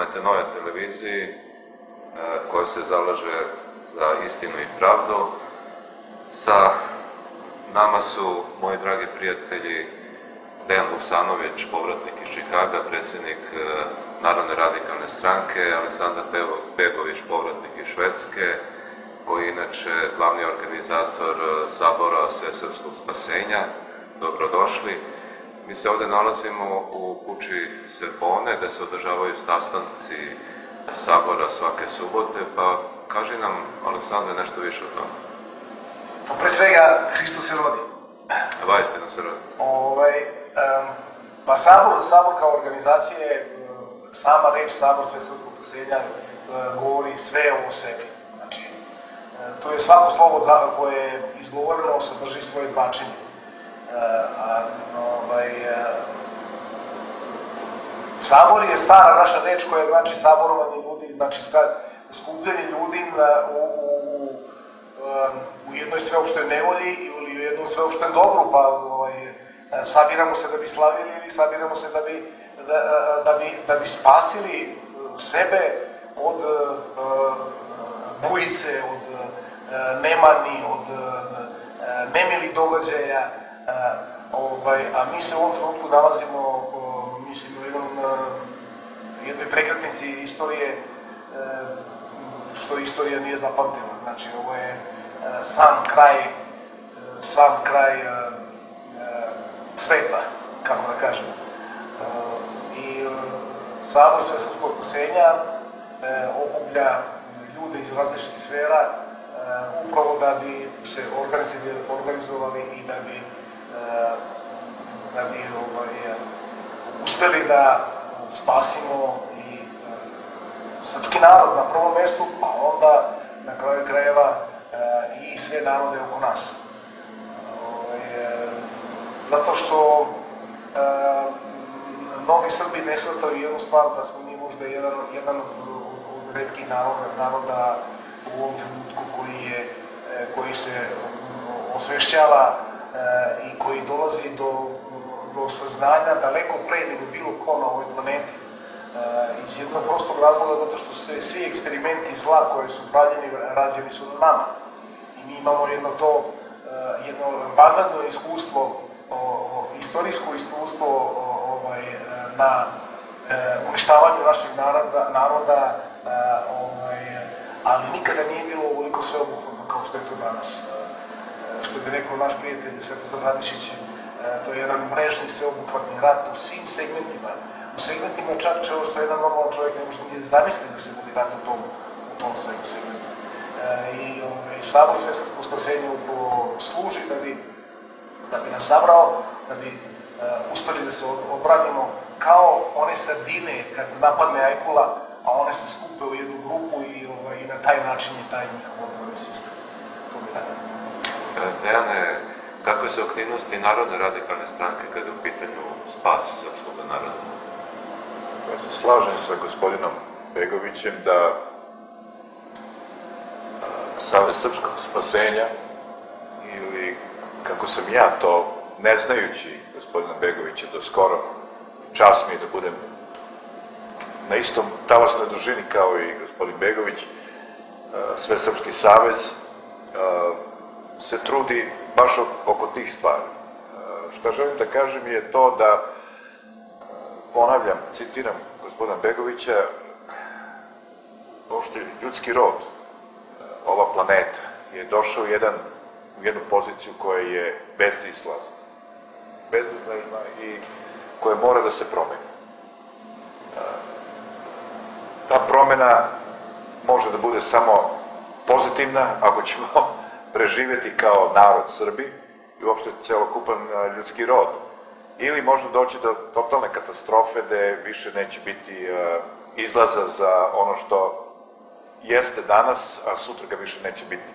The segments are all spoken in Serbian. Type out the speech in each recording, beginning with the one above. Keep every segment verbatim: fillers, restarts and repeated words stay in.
pokrenete nove televiziji koja se zalaže za istinu i pravdu. Sa nama su moji dragi prijatelji Dejan Vuksanović, povratnik iz Čikaga, predsjednik Narodne radikalne stranke, Aleksandar Begović, povratnik iz Švedske, koji je inače glavni organizator Sabora Svesrpskog spasenja. Dobrodošli. Mi se ovdje nalazimo u kući Serbone, gde se održavaju sastanci Sabora svake subote, pa kaži nam, Aleksandre, nešto više o tome. Pre svega, Hristos se rodi. Vaistinu se rodi. Ovaj, um, pa Sabor, Sabor kao organizacije, sama reč Sabor Svesrpskog spasenja govori sve o sebi. Znači, to je svako slovo koje je izgovoreno, sadrži svoje značenje. A, ovaj, Sabor je stara naša reč koja znači saborovanje ljudi, znači skupljanje ljudi u, u, u jednoj sveopštoj nevolji ili u jednom sveopštem dobru, pa ovaj, sabiramo se da bi slavili ili sabiramo se da bi, da, da bi, da bi spasili sebe od uh, bujice, od uh, nemani, od uh, nemilih događaja. Uh, ovaj, a mi se u ovom trenutku nalazimo, uh, mislim, u jednom, uh, jednoj prekretnici istorije, uh, što istorija nije zapamtila. Znači, ovo je uh, sam kraj, uh, sam kraj uh, uh, sveta, kako da kažem. Uh, I uh, Sabor Svesrpskog spasenja uh, okuplja ljude iz različitih sfera, uh, upravo da bi se organizovali i da bi da bi ovaj, uspeli da spasimo i srpski narod na prvom mjestu, a onda na kraju krajeva i sve narode oko nas. Zato što mnogi Srbi ne shvataju jednu stvar, da smo mi možda jedan, jedan od retkih naroda, naroda u ovom trenutku koji, je, koji se osvešćava i koji dolazi do, do saznanja daleko pre nego bilo ko na ovoj planeti. Iz jednog prostog razloga, zato što sve, svi eksperimenti zla koje su pravljeni, rađeni su na nama. I mi imamo jedno to, jedno banalno iskustvo, istorijsko iskustvo ovaj, na uništavanju našeg naroda, naroda ovaj, ali nikada nije bilo ovoliko sveobuhvatno kao što je to danas. Što bi rekao naš prijatelj Svetozar Radišić, to je jedan mrežni sveobuhvatni rat u svim segmentima. U segmentima čak čeo što jedan normalan čovjek ne može nije zamisliti da se vodi rat u tom, u tom segmentu. I ovaj, Sabor Svesrpskog spasenja upravo služi da bi, da bi nas sabrao, da bi uh, uspeli da se obranimo kao one sardine kad napadne ajkula, a one se skupe u jednu grupu i, ovaj, i na taj način je taj njihov odbrani sistem. To bi tako. Dejane, kakve su aktivnosti Narodne radikalne stranke kada je u pitanju spas srpskog naroda? Ja se slažem sa gospodinom Begovićem da Savez srpskog spasenja, ili kako sam ja to, ne znajući gospodina Begovića do skoro, čast mi je da budem na istom talasnoj dužini kao i gospodin Begović, Svesrpski savez se trudi baš oko tih stvari. Što želim da kažem je to da, ponavljam, citiram gospodina Begovića, uopšte ljudski rod, ova planeta, je došao jedan, u jednu poziciju koja je bezizlazna, bezizlazna i koja mora da se promeni. Ta promena može da bude samo pozitivna ako ćemo preživjeti kao narod Srbi i uopšte celokupan ljudski rod. Ili možda doći do totalne katastrofe gde više neće biti izlaza za ono što jeste danas, a sutra ga više neće biti.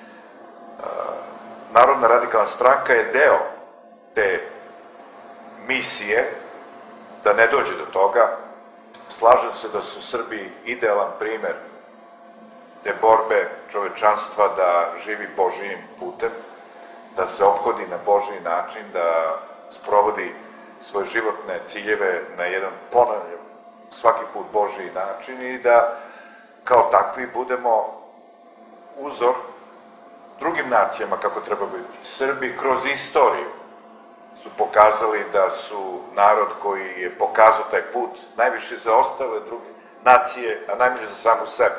Narodna radikalna stranka je deo te misije da ne dođe do toga. Slažem se da su Srbi idealan primer te borbe čovečanstva da živi Božijim putem, da se ophodi na Božiji način, da sprovodi svoje životne ciljeve na jedan, ponavljam, svaki put Božji način i da kao takvi budemo uzor drugim nacijama kako treba biti. Srbi kroz istoriju su pokazali da su narod koji je pokazao taj put najviše za ostale druge nacije, a najmanje za samu sebe.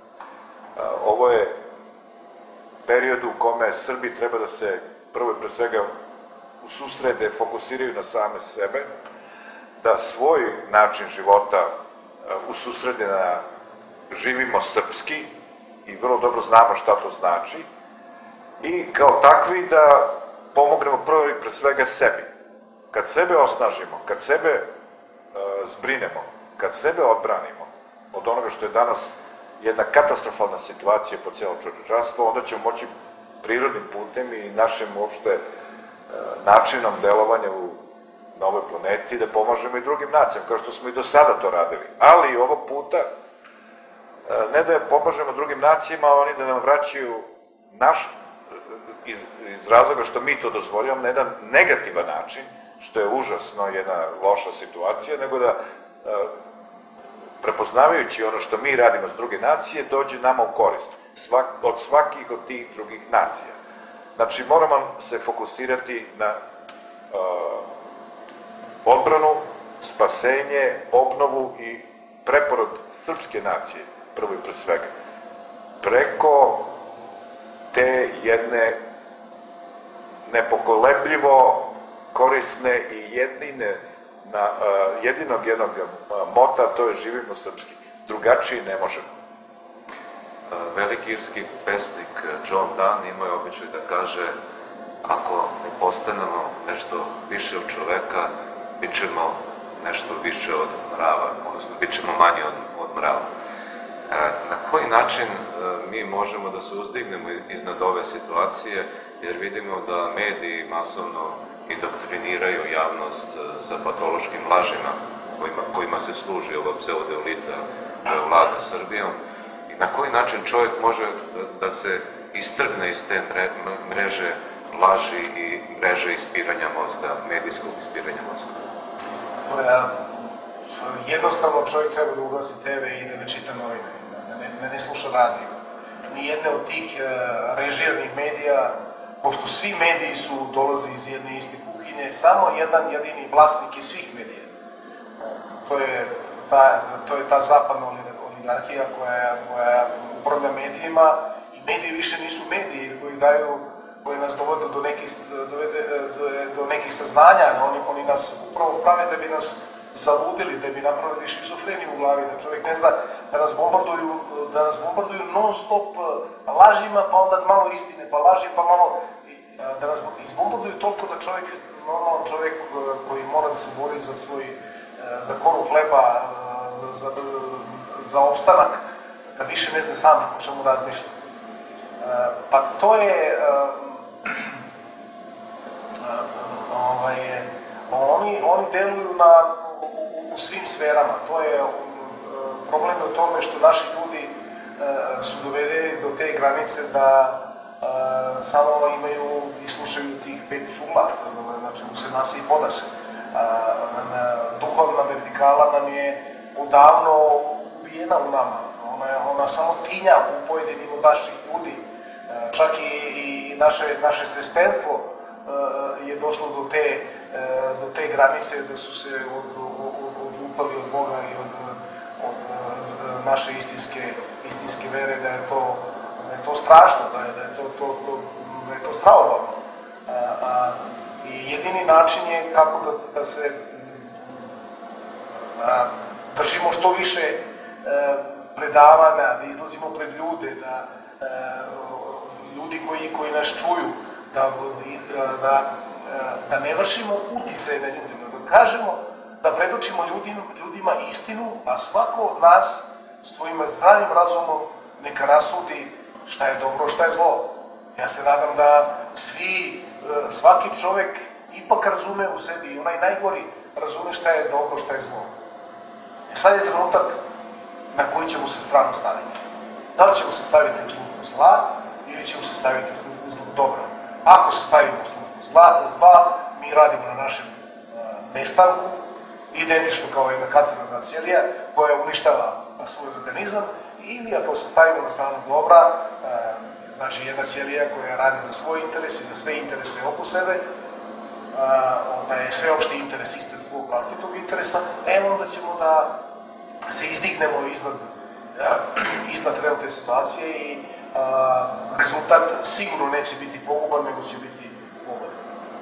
Ovo je period u kome Srbi treba da se prvo i pre svega ususrede, fokusiraju na same sebe, da svoj način života ususrede na živimo srpski i vrlo dobro znamo šta to znači i kao takvi da pomognemo prvo i pre svega sebi. Kad sebe osnažimo, kad sebe e, zbrinemo, kad sebe odbranimo od onoga što je danas jedna katastrofalna situacija po cijelo čovječanstvo, onda ćemo moći prirodnim putem i našim uopšte e, načinom delovanja u, na ovoj planeti da pomažemo i drugim nacijama, kao što smo i do sada to radili. Ali i ovog puta e, ne da pomažemo drugim nacijama, a oni da nam vraćaju naš Iz, iz razloga što mi to dozvoljamo na jedan negativan način, što je užasno jedna loša situacija, nego da prepoznavajući ono što mi radimo s druge nacije, dođe nama u korist svak, od svakih od tih drugih nacija. Znači, moramo se fokusirati na uh, odbranu, spasenje, obnovu i preporod srpske nacije, prvo i pre svega. Preko te jedne nepokolebljivo korisne i jedine, na, uh, jedinog jednog uh, mota, to je živimo srpski. Drugačiji ne možemo. Veliki irski pesnik John Donne imao je običaj da kaže: ako ne postanemo nešto više od čoveka, bit ćemo nešto više od mrava, odnosno bit ćemo manje od, od mrava. E, na koji način e, mi možemo da se uzdignemo iznad ove situacije, jer vidimo da mediji masovno indoktriniraju javnost sa patološkim lažima kojima, kojima se služi ova pseudoelita koja vlada Srbijom, i na koji način čovjek može da, da se istrgne iz te mre, mreže laži i mreže ispiranja mozga, medijskog ispiranja mozga? Ja, jednostavno čovjek treba da ugasi te ve i da ne čita novine, da ne, da ne sluša radio. Nijedne od tih uh, režirnih medija, pošto svi mediji su dolazi iz jedne iste kuhinje, samo jedan jedini vlasnik je svih medija. To je ta, to je ta zapadna oligarhija koja, koja upravlja medijima, i mediji više nisu mediji koji daju, koji nas dovode do nekih, dovede, do, do nekih saznanja. Oni, oni nas upravo prave da bi nas zaludili, da bi napravili šizofreniju u glavi, da čovjek ne zna, da nas bombarduju, da nas bombarduju non stop lažima, pa onda malo istine, pa laži, pa malo, da nas izbombarduju toliko da čovjek, normalan čovjek koji mora da se bori za svoj, za koru hleba, za, za opstanak, da više ne zna sam o čemu razmišlja. Pa to je, ovaj, oni, oni deluju na, u, u svim sferama. To je problem je u tome što naši ljudi su dovedeni do te granice da samo imaju i slušaju tih pet čula, znači mu se nasi i podase. Duhovna vertikala nam je odavno ubijena u nama. Ona, je, ona samo tinja u pojedinim od naših ljudi. Čak i, i naše, naše sestrinstvo je došlo do te, do te granice da su se od, od, odlupali od Boga i od, od naše istinske, istinske vere, da je to, da je to strašno, da je, da je to, to, to, da je to stravovalno. I jedini način je kako da, da se a, držimo što više a, predavanja, da izlazimo pred ljude, da a, ljudi koji, koji nas čuju, da, da, da ne vršimo uticaj na ljudima, da kažemo, da predočimo ljudima, ljudima istinu, a svako od nas svojim zdravim razumom neka rasudi šta je dobro, šta je zlo. Ja se nadam da svi, svaki čovjek ipak razume u sebi, onaj najgori razume šta je dobro, šta je zlo. E sad je trenutak na koji ćemo se stranu staviti. Da li ćemo se staviti u službu zla ili ćemo se staviti u službu dobra? Ako se stavimo u službu zla, zla mi radimo na našem uh, nestanku, identično kao jedna kancerogena ćelija koja uništava svoj organizam, ili ako se stavimo na stranu dobra, znači jedna ćelija koja radi za svoj interes i za sve interese oko sebe, onda je sveopšti interes ispred svog vlastitog interesa, evo onda ćemo da se izdignemo iznad, iznad trenutne situacije i a, rezultat sigurno neće biti poguban, nego će biti poguban.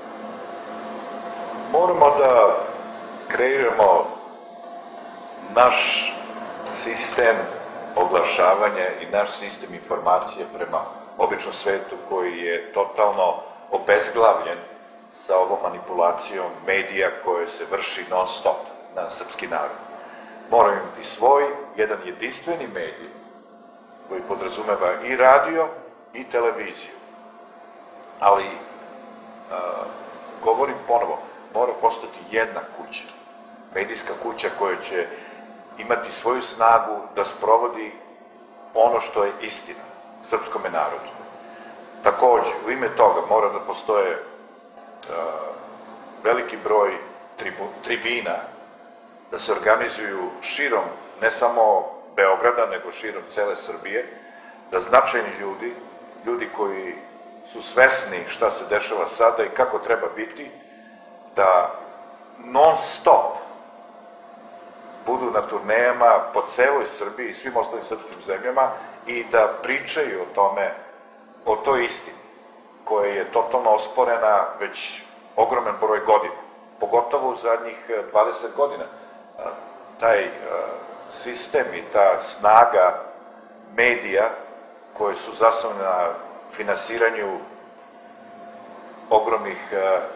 Moramo da kreiramo naš sistem oglašavanja i naš sistem informacije prema običnom svetu koji je totalno obezglavljen sa ovom manipulacijom medija koje se vrši non stop na srpski narod. Moramo imati svoj, jedan jedinstveni medij koji podrazumeva i radio i televiziju. Ali, uh, govorim ponovo, mora postati jedna kuća, medijska kuća koja će imati svoju snagu da sprovodi ono što je istina srpskome narodu. Takođe, u ime toga mora da postoje uh, veliki broj tribu, tribina, da se organizuju širom, ne samo Beograda, nego širom cele Srbije, da značajni ljudi, ljudi koji su svesni šta se dešava sada i kako treba biti, da non stop budu na turnejama po celoj Srbiji i svim ostalim srpskim zemljama i da pričaju o tome, o toj istini, koja je totalno osporena već ogroman broj godina, pogotovo u zadnjih dvadeset godina. Taj sistem i ta snaga medija koje su zasnovane na finansiranju ogromnih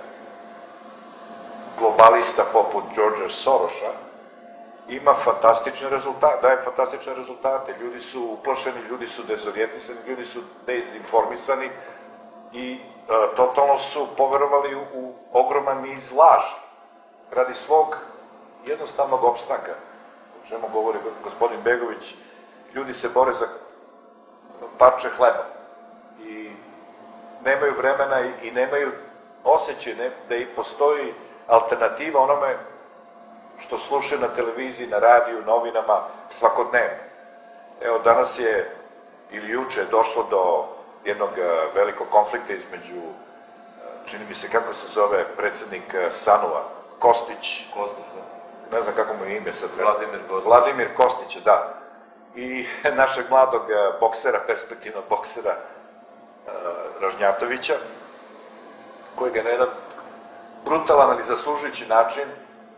globalista poput Georgea Sorosa ima fantastične rezultate, daje fantastične rezultate. Ljudi su uplašeni, ljudi su dezorijentisani, ljudi su dezinformisani i e, totalno su poverovali u, u ogroman niz laži radi svog jednostavnog opstanka, o čemu govori gospodin Begović. Ljudi se bore za parče hleba i nemaju vremena i, i nemaju osjećaj ne, da i postoji alternativa onome što slušaju na televiziji, na radiju, novinama, svakodnevno. Evo, danas je, ili juče je došlo do jednog velikog konflikta između, čini mi se kako se zove, predsednik SANU-a, Kostić, Kostić, da. Ne znam kako mu je ime sad. Vladimir Kostić. Vladimir Kostić, da. I našeg mladog boksera, perspektivnog boksera, Ražnjatovića, koji ga na jedan brutalan, ali zaslužujući način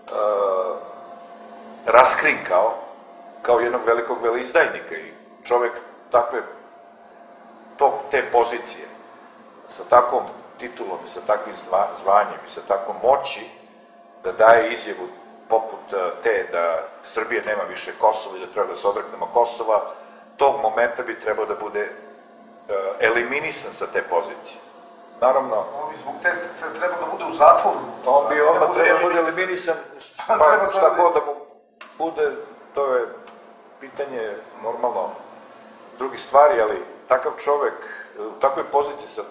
raskrinkao kao jednog velikog veleizdajnika i čovek takve te pozicije sa takvom titulom i sa takvim zvanjem i sa takvom moći da daje izjavu poput te da Srbije nema više Kosova i da treba da se odreknemo Kosova, tog momenta bi trebao da bude eliminisan sa te pozicije. Naravno... On bi zbog te treba da bude u zatvoru. On bi odmah treba da bude eliminisan, pa šta god da mu bude, to je pitanje normalno drugih stvari, ali takav čovek u takvoj poziciji sa,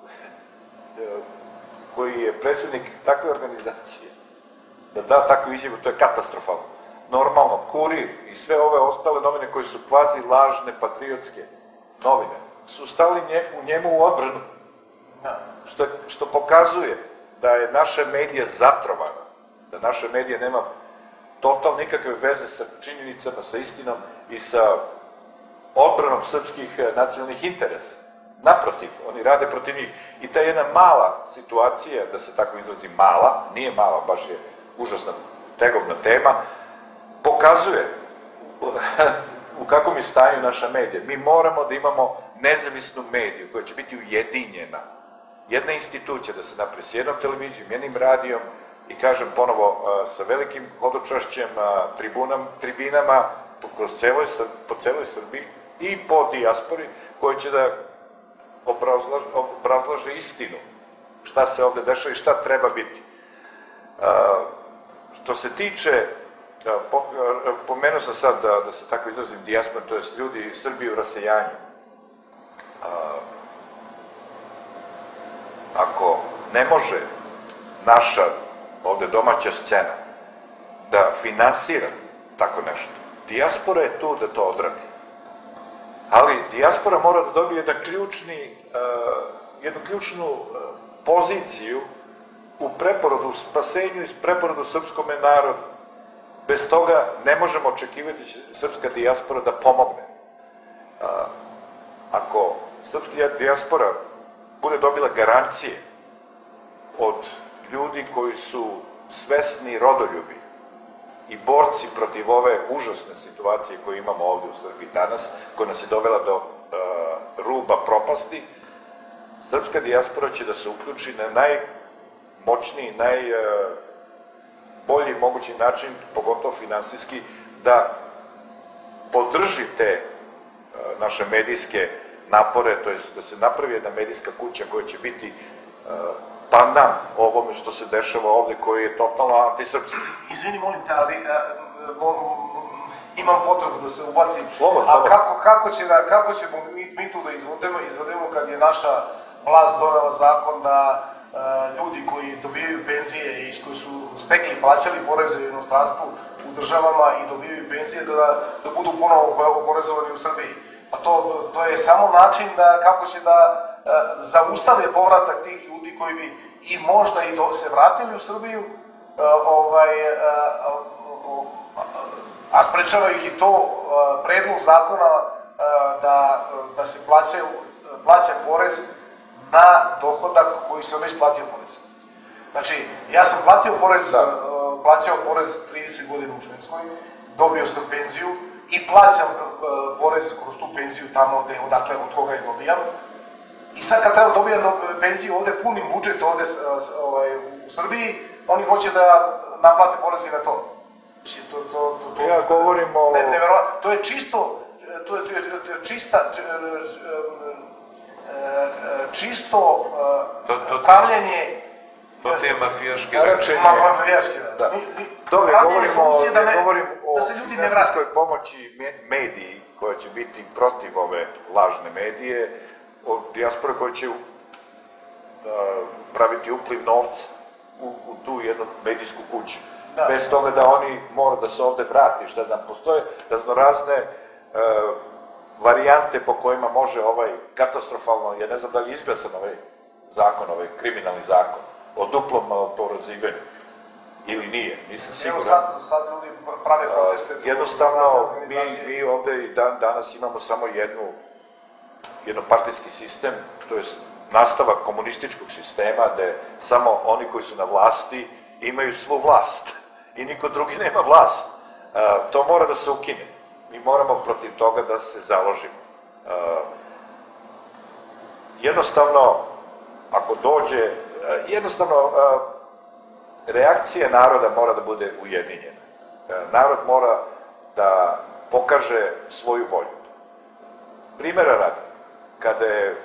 koji je predsjednik takve organizacije, da da takvu izjavu, to je katastrofalno. Normalno, Kurir i sve ove ostale novine koje su kvazi lažne patriotske novine su stali nje, u njemu u odbranu. Što, što pokazuje da je naša medija zatrovana, da naša medija nema totalno nikakve veze sa činjenicama, sa istinom i sa odbranom srpskih nacionalnih interesa. Naprotiv, oni rade protiv njih. I ta jedna mala situacija, da se tako izrazi mala, nije mala, baš je užasna, tegobna tema, pokazuje u kakvom je stanju naša medija. Mi moramo da imamo nezavisnu mediju koja će biti ujedinjena. Jedna institucija da se napravi s jednom televizijom, jednim radijom i kažem ponovo sa velikim hodočašćem, tribinama po celoj, po celoj Srbiji i po dijaspori koji će da obrazlaže, obrazlaže istinu šta se ovde dešava i šta treba biti. Što se tiče, pomenuo sam sad da, da se tako izrazim dijaspora, to je ljudi Srbije u rasejanju. Ako ne može naša ovde domaća scena da finansira tako nešto. Dijaspora je tu da to odradi. Ali dijaspora mora da dobije jedan ključni, jednu ključnu poziciju u preporodu, u spasenju i preporodu srpskome narodu. Bez toga ne možemo očekivati srpska dijaspora da pomogne. Ako srpska dijaspora bude dobila garancije od ljudi koji su svesni rodoljubi i borci protiv ove užasne situacije koju imamo ovdje u Srbiji danas, koja nas je dovela do ruba propasti, srpska dijaspora će da se uključi na najmoćniji, najbolji mogući način, pogotovo finansijski, da podrži te naše medijske napore, to je da se napravi jedna medijska kuća koja će biti pandan ovome što se dešava ovde, koji je totalno antisrpski. Izvini, molim te, ali imam potrebu da se ubacim. Slobodno, slobodno. A kako ćemo mi tu da izvodemo? Izvodemo kad je naša vlast donela zakon da ljudi koji dobijaju penzije i koji su stekli i plaćali poreze u inostranstvu u državama i dobijaju penzije da budu ponovo oporezovani u Srbiji. Pa to je samo način kako će da zaustave povratak tih ljudi koji bi i možda i se vratili u Srbiju, a sprečava ih i to predlog zakona da se plaća porez na dohodak koji se već platio porez. Znači, ja sam platio porez, plaćao porez trideset godina u Švedskoj, dobio sam penziju i plaćam porez kroz tu penziju tamo odakle, od koga je dobijam. I sad kad treba dobijam penziju ovde, punim budžet ovde u Srbiji, oni hoće da naplate porez i na to. Ja govorim o... To je čisto, to je čista, čisto pravljenje... To ti je mafijaški reče. Mafijaški, da. Dobro, govorim o finansijskoj pomoći mediji koja će biti protiv ove lažne medije, o dijaspore koja će praviti upliv novca u tu jednu medijsku kuću. Bez toga da oni mora da se ovde vrati, šta znam, postoje raznorazne varijante po kojima može ovaj katastrofalno, ja ne znam da li je izglasan ovaj zakon, ovaj kriminalni zakon, o duplom oporezivanju, ili nije, nisam siguran. Evo sad ljudi prave proteste. Jednostavno, mi ovde i danas imamo samo jednu jednopartijski sistem, to je nastavak komunističkog sistema, gde samo oni koji su na vlasti imaju svu vlast i niko drugi nema vlast. To mora da se ukine. Mi moramo protiv toga da se založimo. Jednostavno, ako dođe, jednostavno, reakcija naroda mora da bude ujedinjena. Narod mora da pokaže svoju volju. Primera radi, kada je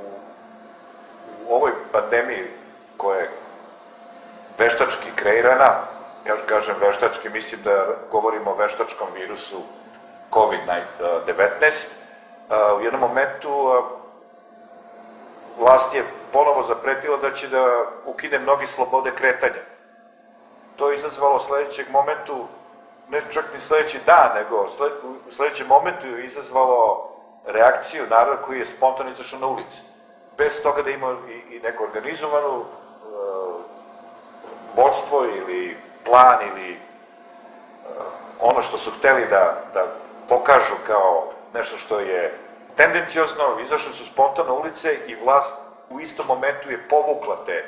u ovoj pandemiji koja je veštački kreirana, ja kažem veštački, mislim da govorimo o veštačkom virusu kovid devetnaest, u jednom momentu vlast je ponovo zapretila da će da ukine mnogi slobode kretanja. To je izazvalo u sledećeg momentu, ne čak ni sledeći dan, nego u sledećem momentu je izazvalo reakciju naroda koji je spontano izašao na ulici. Bez toga da ima i neko organizovanu vodstvo ili plan ili ono što su hteli da pokažu kao nešto što je tendencijozno, izašli su spontano na ulice i vlast u istom momentu je povukla te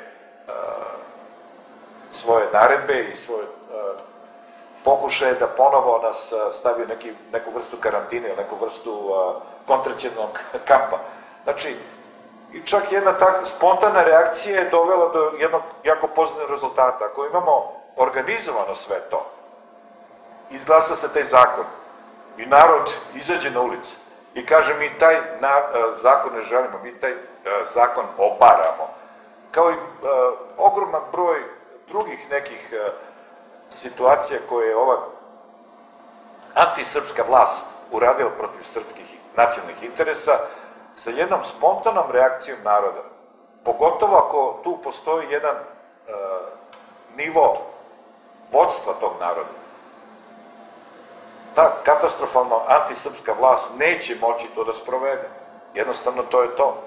svoje naredbe i svoje pokušaje da ponovo nas stavi neku vrstu karantine, neku vrstu kontracionalnog kampa. Znači, i čak jedna takva spontana reakcija je dovela do jednog jako pozitivnog rezultata. Ako imamo organizovano sve to, izglasa se taj zakon i narod izađe na ulice i kaže mi taj zakon ne želimo, mi taj zakon obaramo. Kao i ogroman broj drugih nekih situacija koje je ova antisrpska vlast uradila protiv srpskih nacionalnih interesa, sa jednom spontanom reakcijom naroda, pogotovo ako tu postoji jedan nivo vodstva tog naroda, ta katastrofalno antisrpska vlast neće moći to da sprovede. Jednostavno to je to.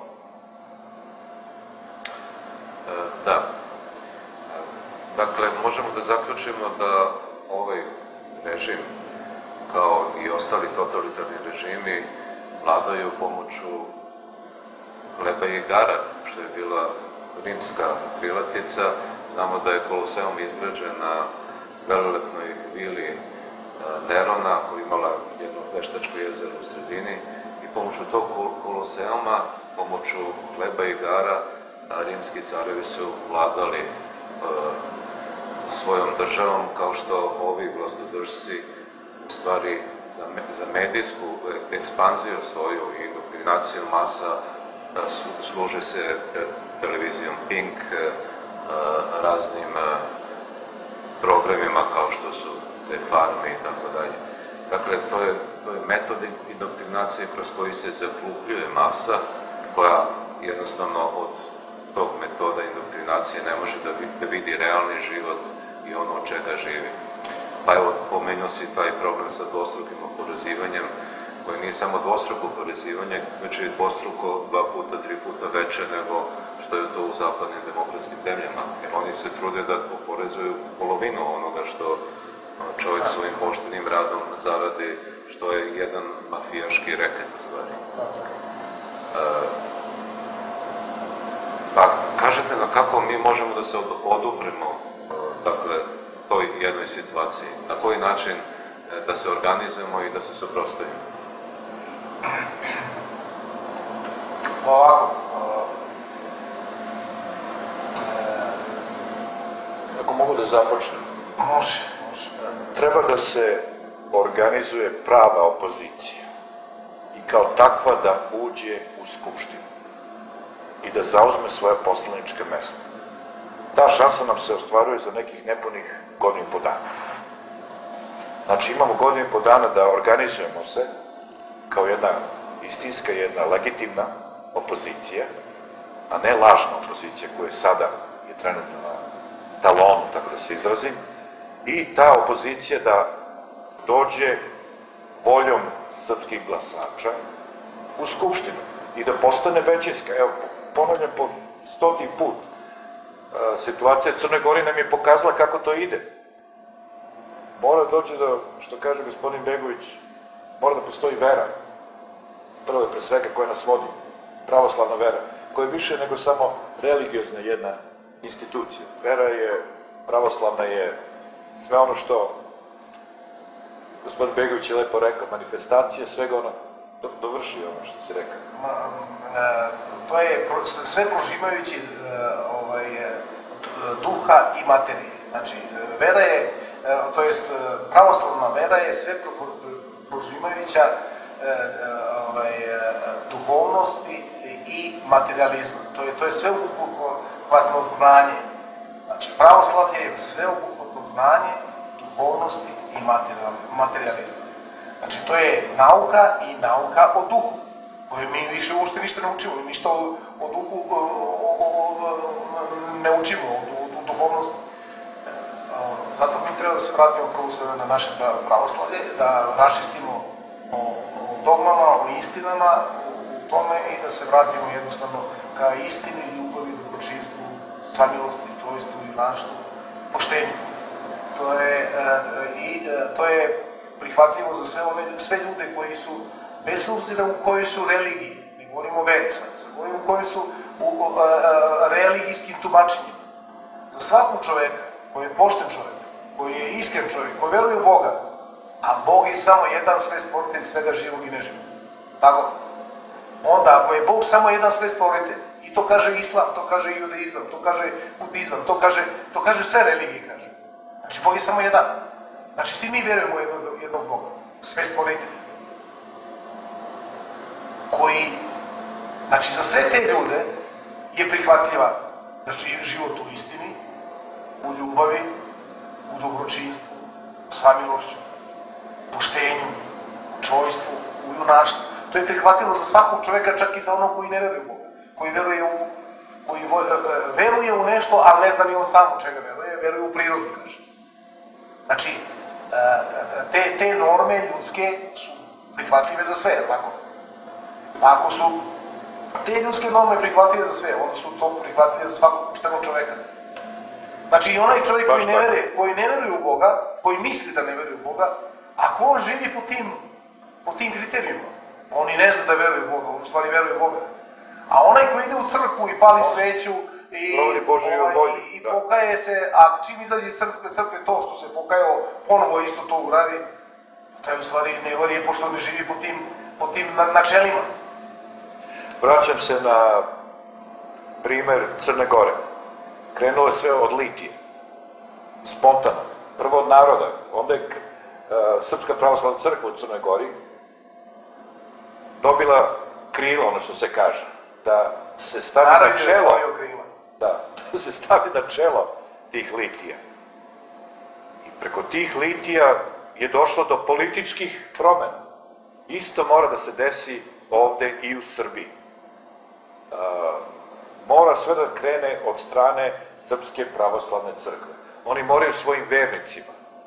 Da. Dakle, možemo da zaključimo da ovaj režim, kao i ostali totalitarni režimi, vladaju pomoću hleba i igara, što je bila rimska krilatica. Znamo da je Koloseum izgrađen na velelepnoj vili Nerona, koja imala jedno veštačko jezero u sredini, i pomoću tog Koloseuma, pomoću hleba i igara, rimski carevi su vladali e, svojom državom, kao što ovi vlastodržci u stvari za, me, za medijsku ekspanziju svoju i indoktrinaciju masa su, služe se televizijom Pink, e, raznim e, programima kao što su te farme i tako dalje. Dakle, to je, to je metod indoktrinacije kroz koji se zaglupljuje masa, koja jednostavno od tog metoda indoktrinacije ne može da, da vidi realni život i ono od čega živi. Pa evo, pomenuo si taj problem sa dvostrukim oporezivanjem, koji nije samo dvostruko oporezivanje, već je dvostruko dva puta, tri puta veće nego što je to u zapadnim demokratskim zemljama. Jer oni se trude da oporezuju polovinu onoga što čovjek svojim poštenim radom zaradi, što je jedan mafijaški reket u stvari. E, Pa, kažete na kako mi možemo da se odupremo, dakle, toj jednoj situaciji, na koji način da se organizujemo i da se suprotstavimo? Ovako, ako mogu da započnem. može, može. Treba da se organizuje prava opozicija i kao takva da uđe u Skupštinu i da zauzme svoje poslaničke mesta. Ta šansa nam se ostvaruje za nekih nepunih godinu i po dana. Znači, imamo godinu i po dana da organizujemo se kao jedna istinska, jedna legitimna opozicija, a ne lažna opozicija koja sada je trenutno na talonu, tako da se izrazim, i ta opozicija da dođe voljom srpskih glasača u Skupštinu i da postane većinska. Evo, ponavljam po stoti put, situacija Crne Gore nam je pokazala kako to ide. Mora doći do, što kaže gospodin Begović, mora da postoji vera. Prvo je pre svega koja nas vodi, pravoslavna vera, koja je više nego samo religiozna jedna institucija. Vera je, pravoslavna je sve ono što gospodin Begović je lepo rekao, manifestacija svega ono, do, dovrši ono što si rekao. Ma, e, to je sve prožimajući e, ovaj, duha i materije. Znači, vera je, e, to jest pravoslavna vera je sve pro, prožimajuća e, ovaj, duhovnosti i materializma. To je, to je sve ukupno znanje. Znači, pravoslavlje je sve ukupno znanje, duhovnosti i materializma. Znači, to je nauka i nauka o duhu, koju mi više uopšte ništa ne učimo, ništa o, o duhu o, o, o, ne učimo, o, o duhovnosti. Zato mi treba da se vratimo prvo sve na naše pravoslavlje, da raščistimo o, o dogmama, o istinama, u tome i da se vratimo jednostavno ka istini, ljubavi, dobročinstvu, samilosti, čojstvu, junaštvu, poštenju. To je, e, i, e, to je prihvatljivo za sve, ove, sve ljude koji su, bez obzira u kojoj su religiji, ne govorimo o veri sad, govorimo u kojoj su u, a, a, religijskim tumačenjima. Za svakog čoveka, koji je pošten čovek, koji je iskren čovek, koji veruje u Boga, a Bog je samo jedan sve stvoritelj svega živog i neživog. Tako? Onda, ako je Bog samo jedan sve stvoritelj, i to kaže islam, to kaže judaizam, to kaže budizam, to kaže, to kaže sve religije, kaže. Znači, Bog je samo jedan. Znači, svi mi verujemo u jednog, jednog Boga, sve stvoritelja. Koji, znači, za sve te ljude je prihvatljiva, znači, život u istini, u ljubavi, u dobročinstvu, u samilošću, u poštenju, u čojstvu, u junaštvu. To je prihvatljivo za svakog čoveka, čak i za onog koji ne veruje u Boga, koji veruje u, koji veruje u nešto, ali ne zna ni on sam u čega veruje, veruje u prirodu, kaže. Znači, te, te norme ljudske su prihvatljive za sve, tako? Ako su te ljudske norme prihvatljive za sve, onda su to prihvatljive za svakog poštenog čoveka. Znači i onaj čovjek koji ne veruje, koji ne veruje u Boga, koji misli da ne veruje u Boga, ako on živi po tim, po tim kriterijima, on i ne zna da veruje u Boga, on u stvari veruje u Boga. A onaj koji ide u crkvu i pali sveću i, ovaj, i pokaje se, a čim izađe iz crkve, crkve to što se pokajao, ponovo isto to uradi, taj u stvari ne veruje pošto ne živi po tim, po tim načelima. Vraćam se na primer Crne Gore. Krenulo je sve od litije, spontano, prvo od naroda, onda je uh, Srpska pravoslavna crkva u Crnoj Gori dobila krilo, ono što se kaže, da se stavi na čelo, da, da se stavi na čelo tih litija. I preko tih litija je došlo do političkih promena. Isto mora da se desi ovde i u Srbiji. Uh, mora sve da krene od strane Srpske pravoslavne crkve. Oni moraju svojim vernicima.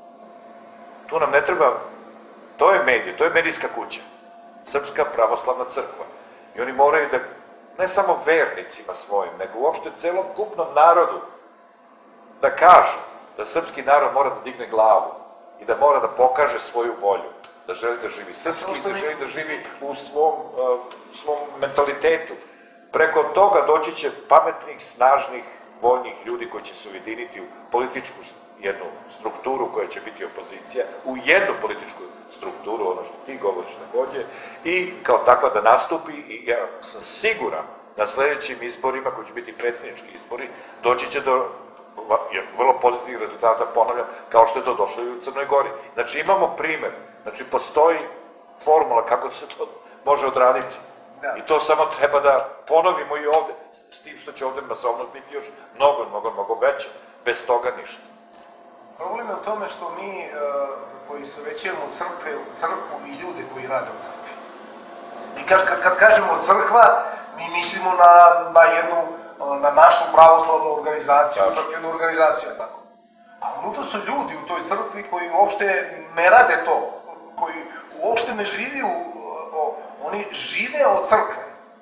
Tu nam ne treba, to je medij, to je medijska kuća. Srpska pravoslavna crkva. I oni moraju da, ne samo vernicima svojim, nego uopšte celokupnom narodu, da kažu da srpski narod mora da digne glavu i da mora da pokaže svoju volju, da želi da živi srpski, da želi da živi u svom, uh, svom mentalitetu. Preko toga doći će pametnih, snažnih, voljnih ljudi koji će se ujediniti u političku jednu strukturu koja će biti opozicija, u jednu političku strukturu, ono što ti govoriš takođe, i kao takva da nastupi, i ja sam siguran na sledećim izborima, koji će biti predsjednički izbori, doći će do vrlo pozitivnih rezultata, ponavljam, kao što je to došlo i u Crnoj Gori. Znači imamo primer, znači postoji formula kako se to može odraditi. I to samo treba da ponovimo i ovde, s tim što će ovde masovnost biti još mnogo, mnogo, mnogo veće, bez toga ništa. Problem je u tome što mi, koji istovećujemo crkvu i ljude koji rade u crkvi. I kad kažemo crkva, mi mislimo na jednu, na našu pravoslavnu organizaciju, crkvenu organizaciju, tako. A unutra su ljudi u toj crkvi koji uopšte ne rade to, koji uopšte ne živi u... Oni žive od crkve.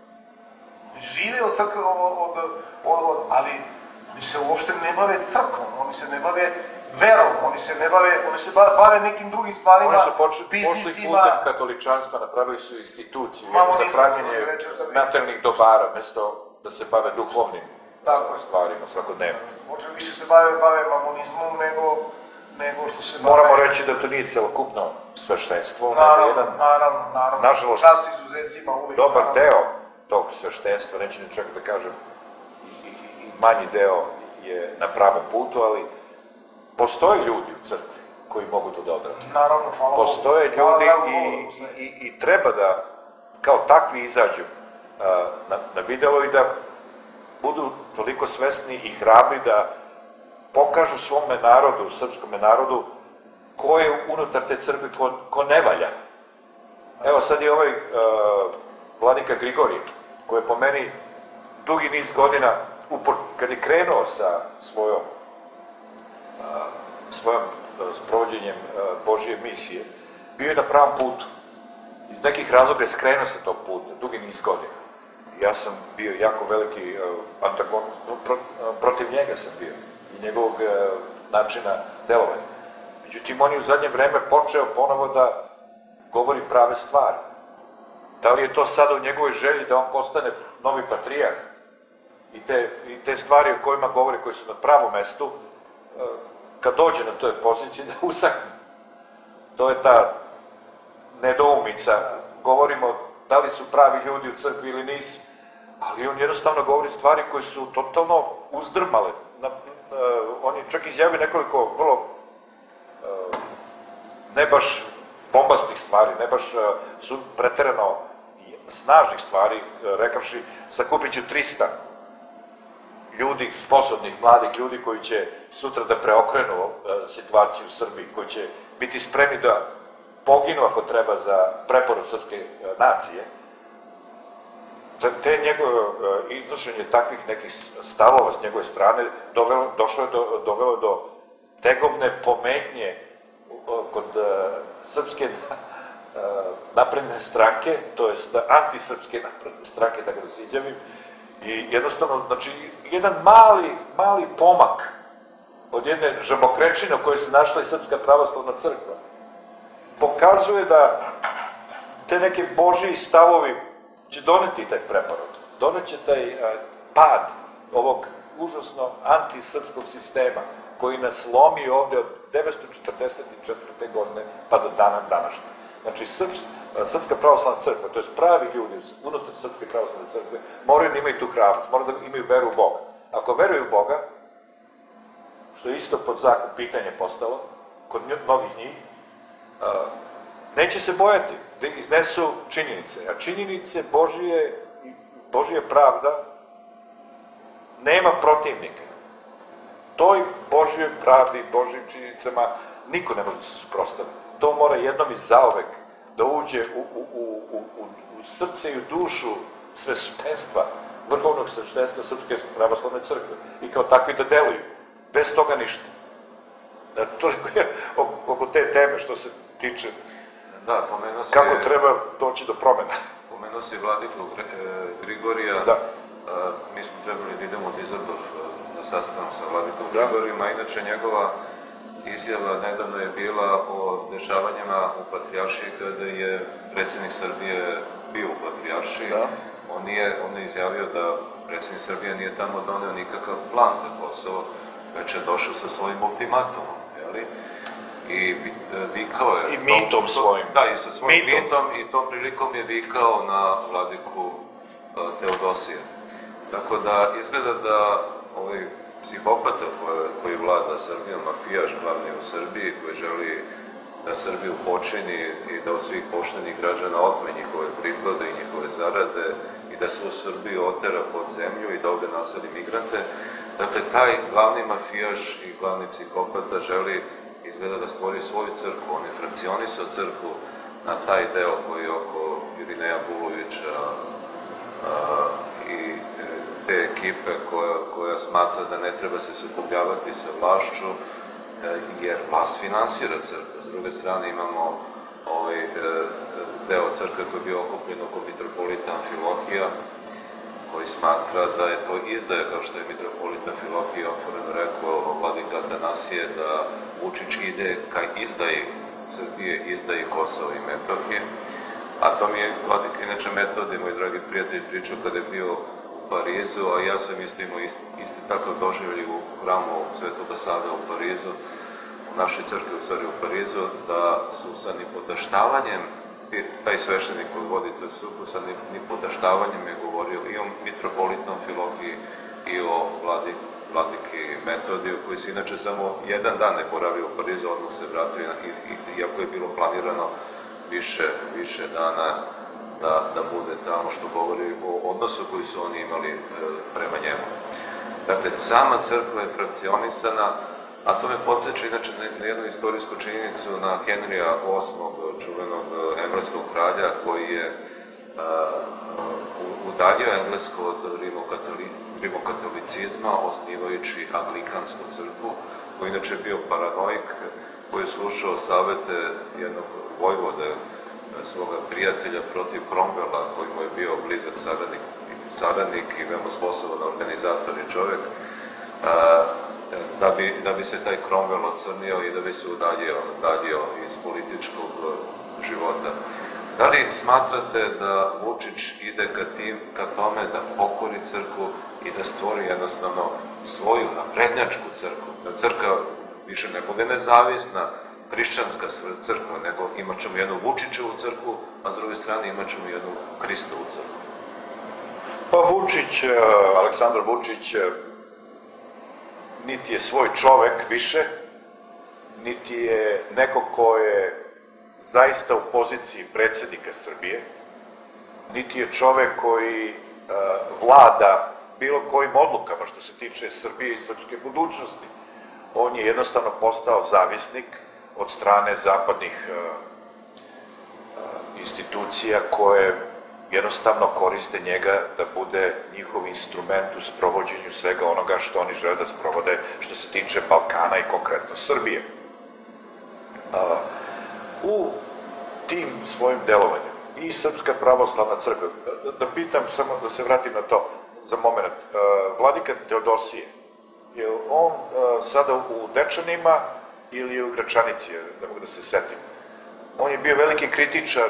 Žive od crkve, ali oni se uopšte ne bave crkvom, oni se ne bave verom, oni se ne bave, oni se bave nekim drugim stvarima, biznisima. Oni su pošli putem katoličanstva, napravili su instituciju za pravljenje materijalnih dobara, mesto da se bave duhovnim stvarima svakodnevno. Možda više se bave mamonizmom nego što se bave... Moramo reći da to nije celokupno sveštenstvo. Naravno, naravno, naravno. Nažalost, dobar deo tog sveštenstva, neću ni čak da kažem, i manji deo je na pravom putu, ali postoje ljudi u crkvi koji mogu to da odrade. Naravno, hvala Bogu. Postoje ljudi i treba da kao takvi izađu na videlo i da budu toliko svesni i hrabri da pokažu svome narodu, srpskome narodu, ko je unutar te crkve, ko ne valja. Evo sad je ovaj vladika Grigorije, koji je po meni dugi niz godina, kad je krenuo sa svojom svojom sprovođenjem Božije misije, bio je na pravom putu. Iz nekih razloga je skrenuo sa tog puta, dugi niz godina. Ja sam bio jako veliki antagon, protiv njega sam bio i njegovog načina delovanja. Međutim, on je u zadnje vreme počeo ponovo da govori prave stvari. Da li je to sada u njegovoj želji da on postane novi patrijarh i te stvari o kojima govori, koje su na pravom mestu, kad dođe na toj poziciji, da usahne. To je ta nedoumica. Govorimo da li su pravi ljudi u crkvi ili nisu, ali on jednostavno govori stvari koje su totalno uzdrmale. On je čak izjavio nekoliko vrlo ne baš bombastih stvari, ne baš su preterano snažnih stvari, rekavši, sakupit ću trista ljudi, sposobnih, mladih ljudi koji će sutra da preokrenu situaciju u Srbiji, koji će biti spremni da poginu ako treba za preporod srpske nacije. Te njegove iznošenje takvih nekih stavova s njegove strane dovelo je do tegovne pometnje kod srpske napredne stranke, to je antisrpske napredne stranke, da ga se izjavim, i jednostavno, znači, jedan mali, mali pomak od jedne žabokrečine u kojoj se našla i Srpska pravoslavna crkva, pokazuje da te neke božji stavovi će doneti taj preporod, doneće taj pad ovog užasno antisrpskog sistema koji nas lomi ovde od devetsto četrdeset četvrte godine pa do dana današnje. Znači, Srpska pravoslavna crkva, to je pravi ljudi unutar Srpske pravoslavne crkve, moraju da imaju tu hrabrost, moraju da imaju veru u Boga. Ako veruju u Boga, što je isto pod znakom pitanje postalo, kod mnogih njih, neće se bojati da iznesu činjenice. A činjenice Božije, Božija pravda nema protivnika. Toj Božjoj pravdi, Božjim činjenicama niko ne može da se suprostavi. To mora jednom i zaovek da uđe u, u, u, u, u srce i u dušu sveštenstva, vrhovnog sveštenstva Srpske pravoslavne crkve i kao takvi da deluju. Bez toga ništa. Toliko je oko te teme što se tiče da, pomenuo si, kako treba doći do promena. Pomenuo si vladiku Grigorija. Da. Mi smo trebali da idemo od Izador na sastanak sa vladikom Grigorijom, a inače njegova izjava nedavno je bila o dešavanjima u Patrijaršiji kada je predsjednik Srbije bio u Patrijaršiji. Da. On je, on je izjavio da predsjednik Srbije nije tamo doneo nikakav plan za Kosovo, već je došao sa svojim ultimatumom, jeli? I vikao je... I mitom svojim. Da, i sa svojim mitom, i tom prilikom je vikao na vladiku Teodosija. Tako da izgleda da ovaj psihopata koji vlada Srbijom, mafijaš glavni u Srbiji, koji želi da Srbiju počini i da od svih poštenih građana otme njihove prihode i njihove zarade i da se u Srbiju otera pod zemlju i da ovde naseli migrante. Dakle, taj glavni mafijaš i glavni psihopata želi izgleda da stvori svoju crkvu. On je frakcionisao crkvu na taj deo koji je oko Irineja Bulovića i te ekipe koja, koja smatra da ne treba se sukobljavati sa vlašću, jer vlast finansira crkvu. S druge strane imamo ovaj deo crkve koji je bio okupljen oko mitropolita Amfilohija, koji smatra da je to izdaja, kao što je mitropolita Amfilohija otvoreno rekao vladika Atanasije, da Vučić ide ka izdaji Srbije, izdaji Kosova i Metohije. A to mi je vladika inače Metodi, moj dragi prijatelj, pričao kada je bio u Parizu, a ja sam isto imao isti, isti takav doživljaj u hramu Svetoga Save u Parizu, u našoj crkvi, u stvari u Parizu, da su sa nipodaštavanjem, taj sveštenik koji vodi tu crkvu, sa nipodaštavanjem je govorio i o mitropolitom Amfilohiji i o vladi, vladiki Metodiju, koji se inače samo jedan dan ne boravio u Parizu, odmah se vratio, iako je bilo planirano više, više dana da, da bude tamo, što govori o odnosu koji su oni imali e, prema njemu. Dakle, sama crkva je frakcionisana, a to me podsjeća inače na jednu istorijsku činjenicu na Henrija osmog, čuvenog engleskog kralja, koji je a, udaljio Englesko od rimokatoli, rimokatolicizma, osnivajući Anglikansku crkvu, koji inače bio paranoik, koji je slušao savete jednog vojvode, svoga prijatelja protiv Cromwella, koji mu je bio blizak saradnik, saradnik i veoma sposoban organizator i čovjek, a, da bi, da bi se taj Cromwell ocrnio i da bi se udaljio, udaljio iz političkog života. Da li smatrate da Vučić ide ka, tim, ka tome da pokori crkvu i da stvori jednostavno svoju naprednjačku crkvu, da crkva više ne bude nezavisna, hrišćanska crkva, nego imat ćemo jednu Vučićevu crkvu, a s druge strane imat ćemo jednu Hristovu crkvu? Pa Vučić, Aleksandar Vučić, niti je svoj čovek više, niti je neko ko je zaista u poziciji predsjednika Srbije, niti je čovek koji uh, vlada bilo kojim odlukama što se tiče Srbije i srpske budućnosti. On je jednostavno postao zavisnik od strane zapadnih uh, uh, institucija koje jednostavno koriste njega da bude njihov instrument u sprovođenju svega onoga što oni žele da sprovode što se tiče Balkana i konkretno Srbije. U tim svojim delovanjem i Srpska pravoslavna crkva, da pitam samo, da se vratim na to za moment, vladika Teodosije, je on sada u Dečanima ili je u Gračanici, ne mogu da se setim. On je bio veliki kritičar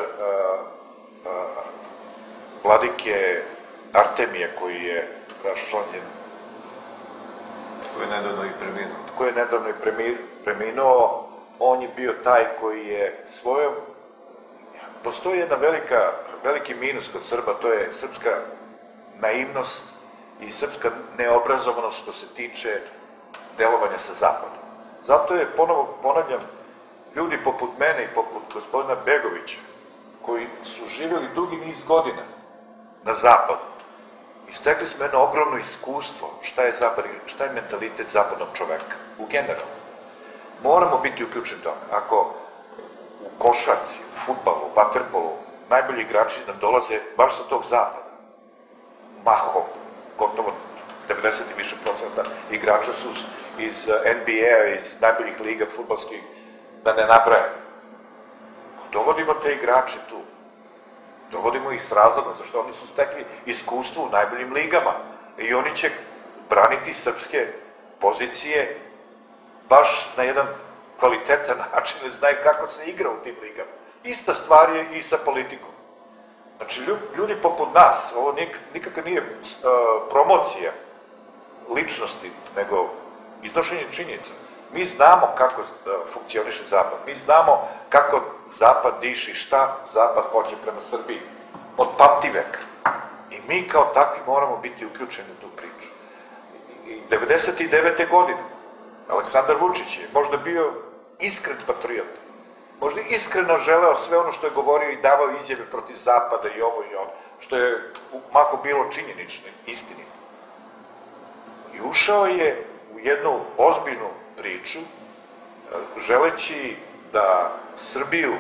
vladike Artemije, koji je raščlanjen. Koji je nedavno i preminuo. Koji je nedavno i preminuo. On je bio taj koji je svojom... Postoji jedna velika, veliki minus kod Srba, to je srpska naivnost i srpska neobrazovanost što se tiče delovanja sa Zapadom. Zato je, ponovo ponavljam, ljudi poput mene i poput gospodina Begovića, koji su živjeli dugi niz godina na Zapadu, i stekli smo jedno ogromno iskustvo šta je, zapad, šta je mentalitet zapadnog čoveka, u generalno. Moramo biti uključeni tome. Ako u košarci, u fudbalu, u vaterpolu, najbolji igrači nam dolaze baš sa tog zapada. Mahom, gotovo devedeset i više procenta igrača su iz N B A, iz najboljih liga fudbalskih, da ne nabraje. Dovodimo te igrače tu. Dovodimo ih s razlogom, zašto oni su stekli iskustvo u najboljim ligama. I oni će braniti srpske pozicije baš na jedan kvalitetan način, ne znaju kako se igra u tim ligama. Ista stvar je i sa politikom. Znači, ljudi poput nas, ovo nikakva nije promocija ličnosti, nego iznošenje činjenica. Mi znamo kako funkcioniše Zapad, mi znamo kako Zapad diši i šta Zapad hoće prema Srbiji od pamtiveka. I mi kao takvi moramo biti uključeni u tu priču. I devedeset devete godine Aleksandar Vučić je možda bio iskren patriot, možda iskreno želeo sve ono što je govorio i davao izjave protiv Zapada i ovo i ono, što je mahom bilo činjenično, istinito. I ušao je u jednu ozbiljnu priču, želeći da Srbiju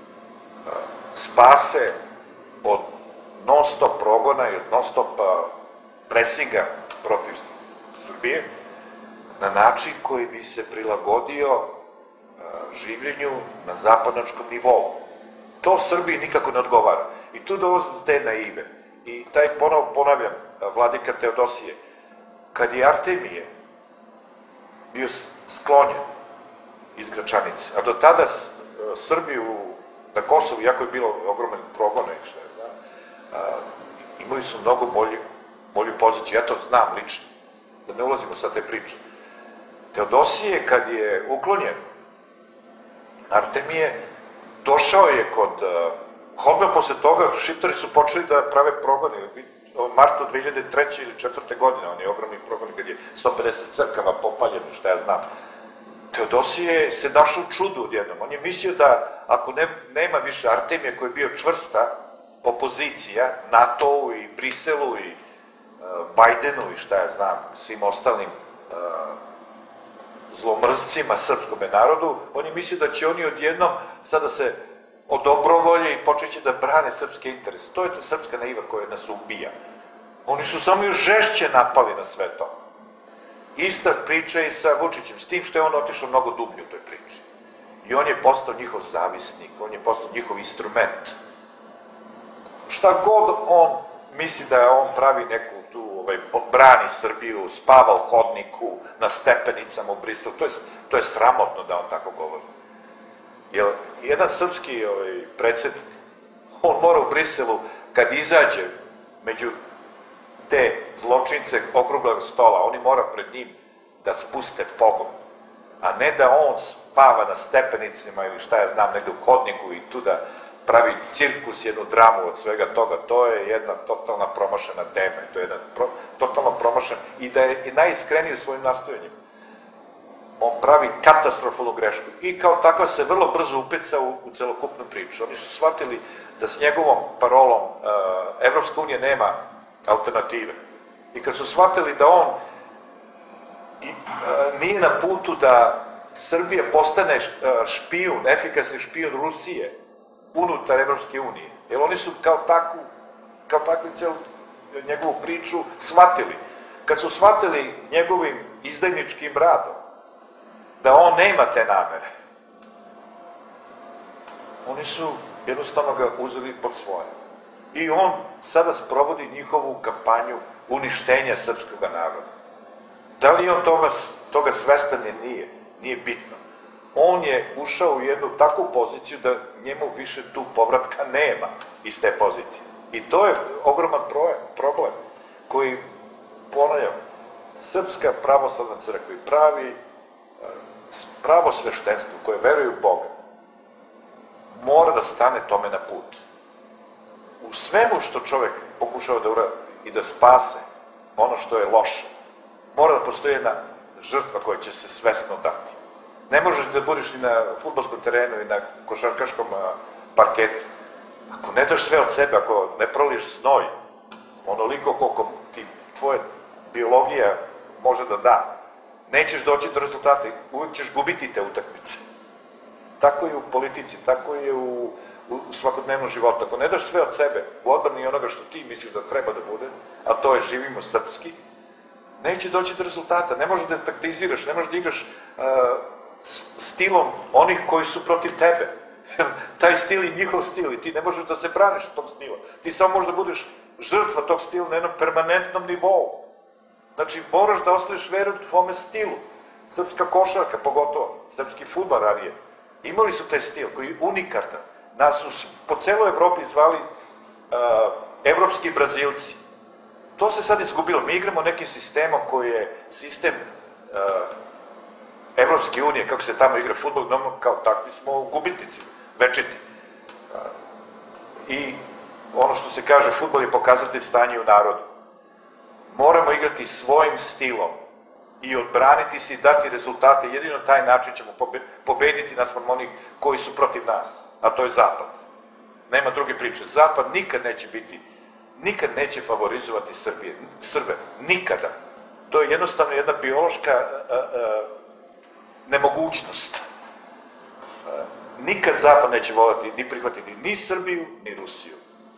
spase od non-stop progona i od non-stop presinga protiv Srbije, na način koji bi se prilagodio življenju na zapadnačkom nivou. To Srbiji nikako ne odgovara. I tu dolazi do te naive. I taj, ponovo ponavljam, vladika Teodosije, kad je Artemije bio sklonjen iz Gračanice, a do tada Srbiju na Kosovu, iako je bilo ogroman progon, šta je, da, imali su mnogo bolju poziciju. Ja to znam lično, da ne ulazimo sad te priče. Teodosije, kad je uklonjen Artemije, došao je kod, odmah posle toga, Šiptari su počeli da prave progone, u martu dve hiljade treće ili četvrte godine, on je ogromni progon kad je sto pedeset crkava popaljeno, šta ja znam. Teodosije se našao čudo odjednom, on je mislio da ako nema više Artemije koji je bio čvrsta opozicija NATO-u i Briselu i Bajdenu i šta ja znam, svim ostalim zlomrzcima srpskome narodu, on je mislio da će oni odjednom sada se odobrovolje i počeće da brane srpske interese. To je ta srpska naiva koja nas ubija. Oni su samo još žešće napali na sve to. Ista priča i sa Vučićem, s tim što je on otišao mnogo dublje u toj priči. I on je postao njihov zavisnik, on je postao njihov instrument. Šta god on misli da on pravi neku tu, brani Srbiju, spava u hodniku, na stepenicama u Briselu, to je sramotno da on tako govori. Jer jedan srpski predsednik, on mora u Briselu, kad izađe među te zločince okruglog stola, oni mora pred njim da spuste pogled, a ne da on spava na stepenicima ili šta ja znam, negde u hodniku i tu da pravi cirkus, jednu dramu od svega toga. To je jedna totalna promašena tema, to je jedan totalno promašen i da je najiskreniji u svojim nastojanjima. On pravi katastrofalnu grešku i kao takva se vrlo brzo upeca u celokupnu priču. Oni su shvatili da s njegovom parolom Evropska unija nema alternative. I kad su shvatili da on nije na putu da Srbija postane špijun, efikasni špijun Rusije unutar Evropske unije, jer oni su kao takvu, kao takvu celu njegovu priču shvatili. Kad su shvatili njegovim izdajničkim radom da on nema te namere, Oni su jednostavno ga uzeli pod svoje. I on sada sprovodi njihovu kampanju uništenja srpskog naroda. Da li on toga, toga svestan je? Nije. Nije bitno. On je ušao u jednu takvu poziciju da njemu više tu povratka nema iz te pozicije. I to je ogroman problem koji, ponavljam, Srpska pravoslavna crkva i pravi pravo sveštenstvo koje veruje u Boga mora da stane tome na put. U svemu što čovek pokušava da uradi i da spase ono što je loše, mora da postoji jedna žrtva koja će se svesno dati. Ne možeš da budeš ni na fudbalskom terenu i na košarkaškom parketu. Ako ne daš sve od sebe, ako ne proliš znoj, onoliko koliko ti tvoja biologija može da da, nećeš doći do rezultata, uvijek ćeš gubiti te utakmice. Tako je u politici, tako je u, u svakodnevnom životu. Ako ne daš sve od sebe u odbrani onoga što ti misliš da treba da bude, a to je živimo srpski, neće doći do rezultata. Ne možeš da taktiziraš, ne možeš da igraš uh, stilom onih koji su protiv tebe. Taj stil je njihov stil i ti ne možeš da se braniš od tog stila. Ti samo možeš da budeš žrtva tog stila na jednom permanentnom nivou. Znači, moraš da ostaviš veru u tvome stilu. Srpska košarka, pogotovo, srpski fudbal ranije, imali su taj stil koji je unikatan. Nas su po celoj Evropi zvali uh, evropski Brazilci. To se sad izgubilo. Mi igramo nekim sistemom koji je sistem uh, Evropske unije, kako se tamo igra fudbal, kao takvi smo gubitnici, večiti. Uh, I ono što se kaže, fudbal je pokazatelj stanja u narodu. Moramo igrati svojim stilom i odbraniti se i dati rezultate. Jedino taj način ćemo pobediti naspram onih koji su protiv nas, a to je Zapad. Nema druge priče. Zapad nikad neće biti, nikad neće favorizovati Srbije, Srbe. Nikada. To je jednostavno jedna biološka a, a, nemogućnost. A, nikad Zapad neće volati ni prihvatiti ni Srbiju, ni Rusiju.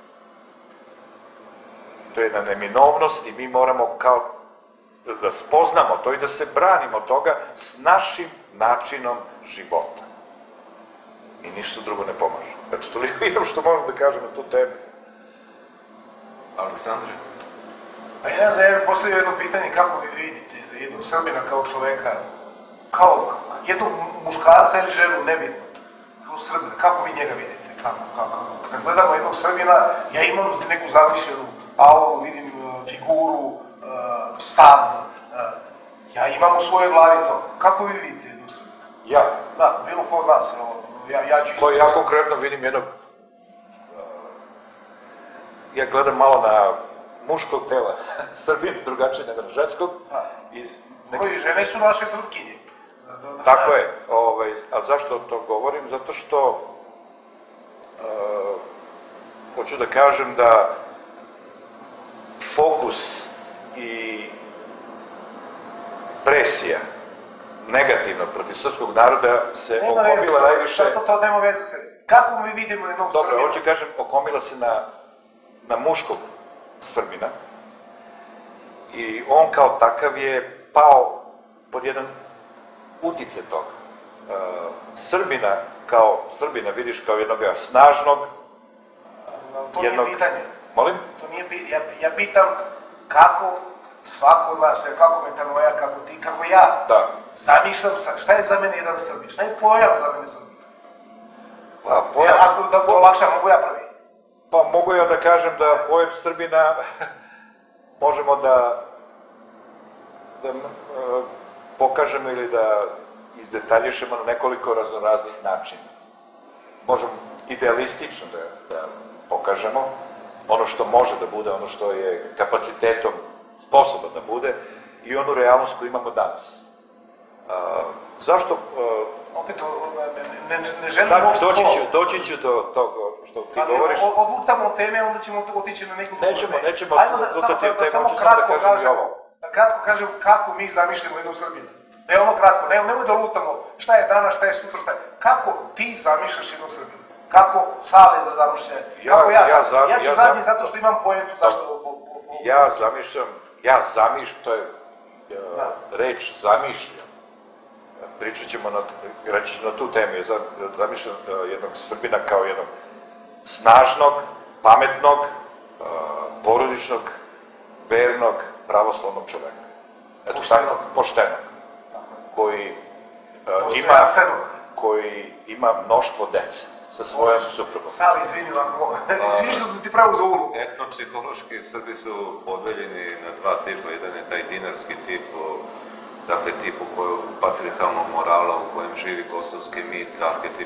To je jedna neminovnost i mi moramo kao da spoznamo to i da se branimo toga s našim načinom života. I ništa drugo ne pomaže. Eto, toliko imam što moram da kažem na tu temu. Aleksandre? Pa ja za jedno postavio jedno pitanje, kako vi vidite jednog Srbina kao čoveka, kao jednog muškarca ili ženu, nebitno, kao Srbina, kako vi njega vidite? Kako, kako? Kad gledamo jednog Srbina, ja imam neku zamišljenu auru, vidim figuru, stav, ja imam u svojoj glavi to. Kako vi vidite jednog Srbina? Ja? Da, bilo ko od nas, ja, ja ću... To ja konkretno vidim jednog... Ja gledam malo na muškog tela Srbina, drugačije nego na ženskog. I žene su naše Srpkinje. Tako je. A zašto to govorim? Zato što hoću da kažem da fokus i presija negativno protiv srpskog naroda se okomila najviše... Nema veze, to nema veze se. Kako mi vidimo jednog Srbina? Dobro, hoću kažem, okomila se na, na muškog Srbina i on kao takav je pao pod jedan utice toga. Uh, Srbina kao Srbina vidiš kao jednog snažnog... To jednog... nije pitanje. Molim? To nije pitanje. Ja, ja pitam kako svako od nas, kako mentalno ja, kako ti, kako ja, da. Zamišljam šta je za mene jedan Srbin, šta je pojam za mene Srbin? Pa, pojam... Ja, ako da to lakše, mogu ja pravi? Pa mogu ja da kažem da pojam Srbina možemo da, da uh, pokažemo ili da izdetaljišemo na nekoliko raznoraznih načina. Možemo idealistično da, da pokažemo ono što može da bude, ono što je kapacitetom sposoban da bude i onu realnost koju imamo danas. Uh, zašto... Uh, Opet, ne, ne, ne želim... Da, doći ću, doći ću do toga što ti ali govoriš. Ali odlutamo od teme, onda ćemo otići na neku... Nećemo, nećemo odlutati od teme, samo kratko kažem, kratko kažem kako mi zamišljamo jednog Srbina. Ne ono kratko, ne, nemoj da lutamo šta je danas, šta je sutra, šta je... Kako ti zamišljaš jednog Srbina? Kako Sale da zamišlja? Kako ja, ja, zam, ja ću ja zadnji zato što imam pojentu, zašto... Ja zamišljam, ja zamišljam, to je reč zamišljam. pričat ćemo, reći ćemo na tu temu, ja zamišljam jednog Srbina kao jednog snažnog, pametnog, porodičnog, vernog, pravoslavnog čoveka. Eto tako, poštenog, koji ima, koji ima mnoštvo dece sa svojom suprugom. Sali, izvini, ovako, izvini što sam ti pravo za ulogu. Etnopsihološki Srbi su podeljeni na dva tipa, jedan je taj dinarski tip, dakle tip u koju patriarhalnog morala u kojem živi kosovski mit, arhetip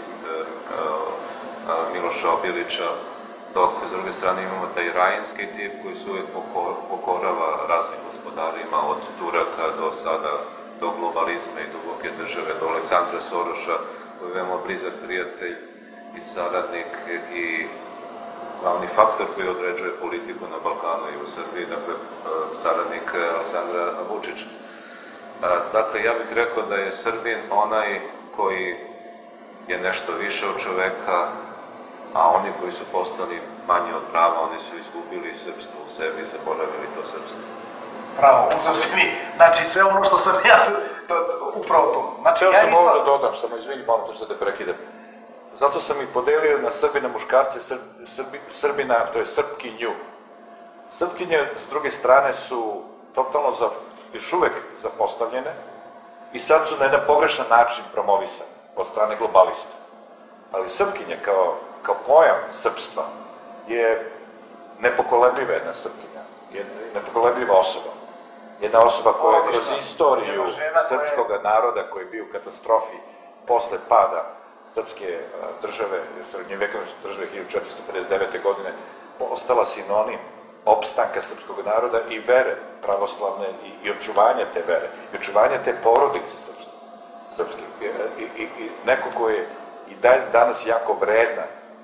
Miloša Obilića, dok s druge strane imamo taj rajinski tip koji se uvijek pokorava raznim gospodarima, od Turaka do sada, do globalizma i duboke države, do Aleksandra Soroša, koji je veoma blizak prijatelj i saradnik i glavni faktor koji određuje politiku na Balkanu i u Srbiji, dakle saradnik Aleksandra Vučića. Dakle, ja bih rekao da je Srbin onaj koji je nešto više od čoveka, a oni koji su postali manji od prava, oni su izgubili srpstvo u sebi i zaboravili to srpstvo. Pravo, uzeo si mi, znači sve ono što sam ja, upravo to. Hteo sam ovo da dodam, samo izvini, malo to što te prekidam. Zato sam ih podelio na Srbina muškarce, Srbina, to je Srpkinju. Srpkinje, s druge strane, su totalno još uvek zapostavljene i sad su na jedan pogrešan način promovisane od strane globalista. Ali Srpkinja kao kao pojam srpstva je nepokolebljiva jedna Srpkinja, nepokolebljiva osoba. Jedna osoba koja je kroz istoriju srpskog naroda koji je bio u katastrofi posle pada srpske države, srednjovekovne države hiljadu četiristo pedeset devete. godine, ostala sinonim opstanka srpskog naroda i vere pravoslavne i očuvanja te vere, i očuvanja te porodice srpske. I neko ko je i danas jako vredna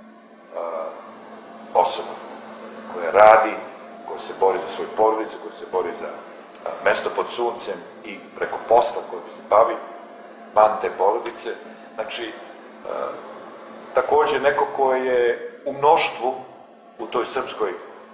osoba koja radi, koja se bori za svoju porodicu, koja se bori za mesto pod suncem i preko posla kojim se bavi, van te porodice. Znači, takođe neko ko je u mnoštvu u toj srpskoj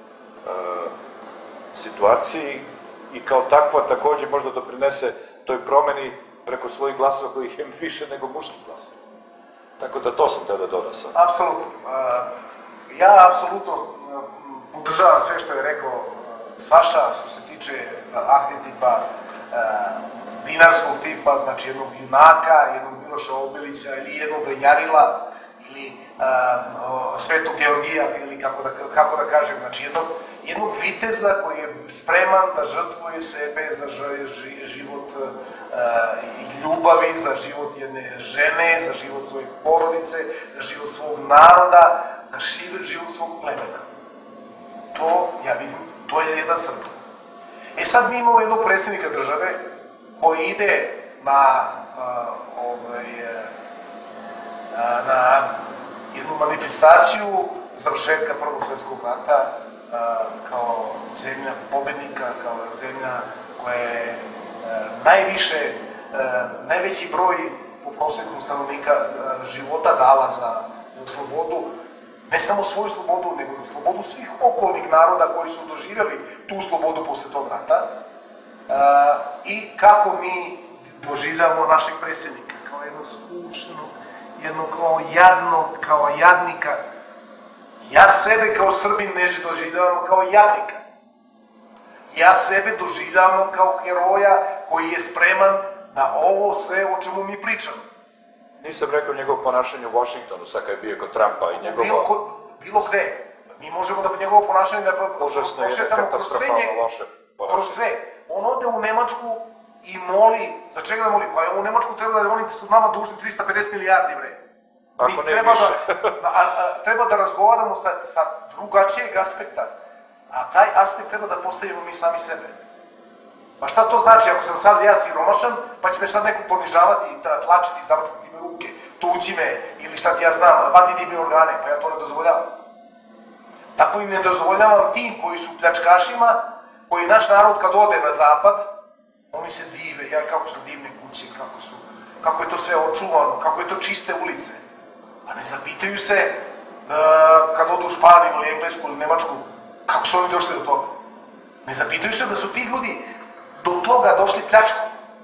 situaciji i kao takva takođe možda doprinese toj promeni preko svojih glasova kojih je više nego muških glasova. Tako da to sam teo da dodam sam. Apsolutno. Ja apsolutno podržavam sve što je rekao Saša, što se tiče arhetipa dinarskog tipa, znači jednog junaka, jednog Miloša Obilića ili jednog Jarila ili Svetog Georgija ili kako da kažem, znači jednog viteza koji je spreman da žrtvuje sebe za život i ljubavi, za život jedne žene, za život svoje porodice, za život svog naroda, za život svog plemena. To, ja vidim, to je jedan Srb. E sad mi imamo jednog predsjednika države koji ide na na jednu manifestaciju završetka Prvog svjetskog rata kao zemlja pobednika, kao zemlja koja je najviše, najveći broj po prosjeku stanovnika života dala za slobodu, ne samo svoju slobodu, nego za slobodu svih okolnih naroda koji su doživjeli tu slobodu posle tog rata i kako mi doživljamo našeg predsjednika kao jednog skučnog, jednog kao jadnog, kao jadnika. Ja sebe kao Srbin ne doživljavam kao jadnika. Ja sebe doživljavam kao heroja koji je spreman na ovo sve o čemu mi pričamo. Nisam rekao njegovo ponašanje u Washingtonu, sad kad je bio kod Trumpa i njegovo... Bilo gde. Mi možemo da njegovo ponašanje da prošetamo kroz sve. On ode u Nemačku i moli, za čega da moli? Pa u Nemačku treba da oni su nama dužni trista pedeset milijardi, bre. Ako ne više. Treba da razgovaramo sa drugačijeg aspekta. A taj aspekt treba da postavimo mi sami sebe. Pa šta to znači ako sam sad ja siromašan, pa će me sad neko ponižavati, tlačiti, zavrtiti me ruke, tući me, ili šta ti ja znam, vaditi mi organe, pa ja to ne dozvoljavam. Tako i ne dozvoljavam tim koji su pljačkašima, koji naš narod kad ode na zapad, oni se dive, ja kako su divne kuće, kako su, kako je to sve očuvano, kako je to čiste ulice. A ne zapitaju se kad odu u Španiju ili Englesku ili Nemačku, kako su oni došli do toga. Ne zapitaju se da su ti ljudi do toga došli pljačkom.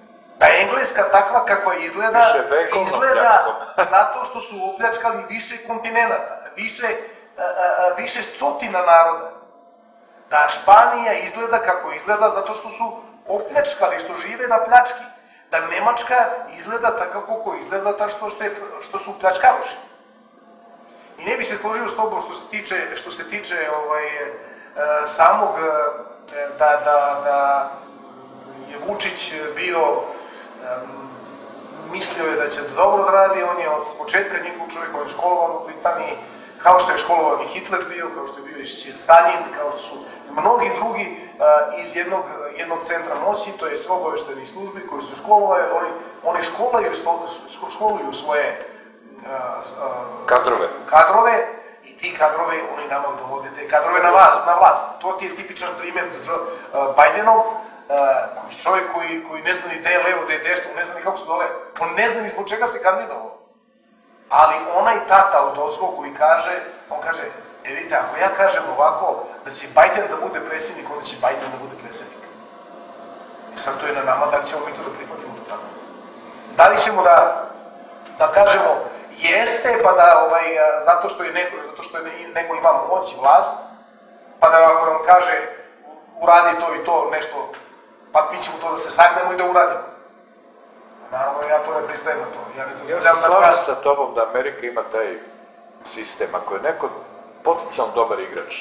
Da je Engleska takva kakva izgleda, izgleda zato što su opljačkali više kontinenta, više, a, a, više stotina naroda. Da Španija izgleda kako izgleda zato što su opljačkali, što žive na pljački. Da Nemačka izgleda tako kako izgleda zato što, što, je, što su pljačkaroši. I ne bi se složio s tobom što se tiče, što se tiče ovaj, a, samog da, da, da je Vučić bio, um, mislio je da će dobro da radi, on je od početka njegov čovjek, on je školovan u Britaniji, kao što je školovan i Hitler bio, kao što je bio i Stalin, kao što su mnogi drugi uh, iz jednog, jednog centra moći, to je sve obaveštenih službi koji su školovali, oni, oni školaju, školuju svoje uh, uh, kadrove. kadrove i ti kadrove, oni nama dovode te kadrove na vlast. Na vlast. To ti je tipičan primjer uh, Bajdenov, Uh, čovjek koji, koji ne zna ni gde je levo, gde je desno, ne zna ni kako se dole, on ne zna ni zbog čega se kandidovao. Ali onaj tata od ozgo koji kaže, on kaže, e vidite, ako ja kažem ovako, da će Bajden da bude predsjednik, onda će Bajden da bude predsjednik. I sad to je na nama, da li ćemo mi to da prihvatimo do tako. Da li ćemo da, da kažemo, jeste, pa da, ovaj, zato što je neko, zato što je neko ima moć i vlast, pa da ako nam kaže, uradi to i to, nešto, pa mi ćemo to da se sagnemo i da uradimo. Naravno, ja to ne pristajem na to. Ja, ne ja se slažem sa tobom da Amerika ima taj sistem. Ako je neko potencijalno dobar igrač,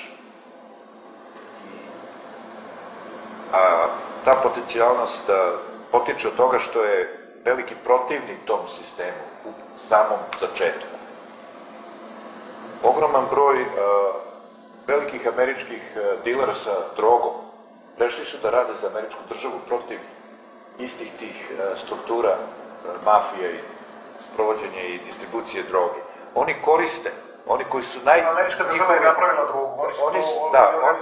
a ta potencijalnost potiče od toga što je veliki protivnik tom sistemu u samom začetku. Ogroman broj a, velikih američkih dilera sa drogom prešli su da rade za američku državu protiv istih tih struktura mafije i sprovođenja i distribucije droge. Oni koriste, oni koji su naj... Američka država je napravila drogu, oni su oni, to... Da, on,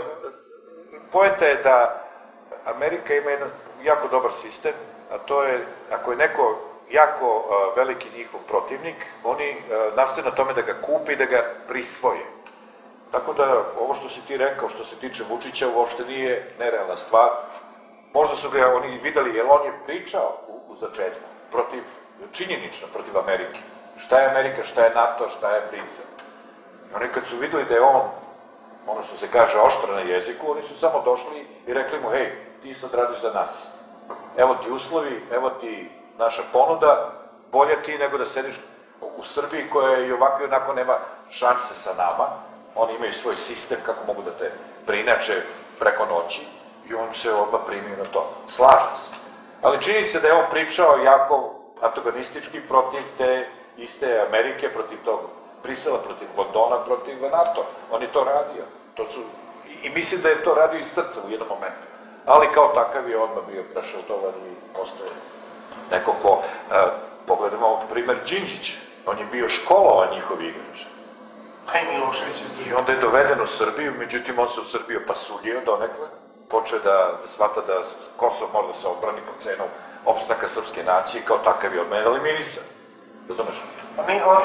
poenta je da Amerika ima jedan jako dobar sistem, a to je, ako je neko jako uh, veliki njihov protivnik, oni uh, nastoje na tome da ga kupe i da ga prisvoje. Tako da, ovo što si ti rekao, što se tiče Vučića, uopšte nije nerealna stvar. Možda su ga oni videli, jer on je pričao u, u začetku, protiv, činjenično protiv Amerike. Šta je Amerika, šta je NATO, šta je Brisel. I oni kad su videli da je on, ono što se kaže, oštra na jeziku, oni su samo došli i rekli mu, hej, ti sad radiš za nas. Evo ti uslovi, evo ti naša ponuda, bolje ti nego da sediš u Srbiji koja i ovako i onako nema šanse sa nama. Oni imaju svoj sistem kako mogu da te preinače preko noći i on se odmah primio na to. Slažem se. Ali čini se da je on pričao jako antagonistički protiv te iste Amerike, protiv tog Brisela, protiv Londona, protiv NATO. On je to radio. To su, i, I mislim da je to radio iz srca u jednom momentu. Ali kao takav je odmah bio prešaltovan i postoje neko ko, uh, pogledamo ovog primer Đinđić, on je bio školovan njihov igrač. Pa i Milošević isto. I onda je doveden u Srbiju, međutim on se u Srbiju pasuljio donekle, počeo da, da shvata da Kosovo mora da se odbrani po cenu opstanka srpske nacije, kao takav je od mene eliminisan. Razumeš? Oni, on,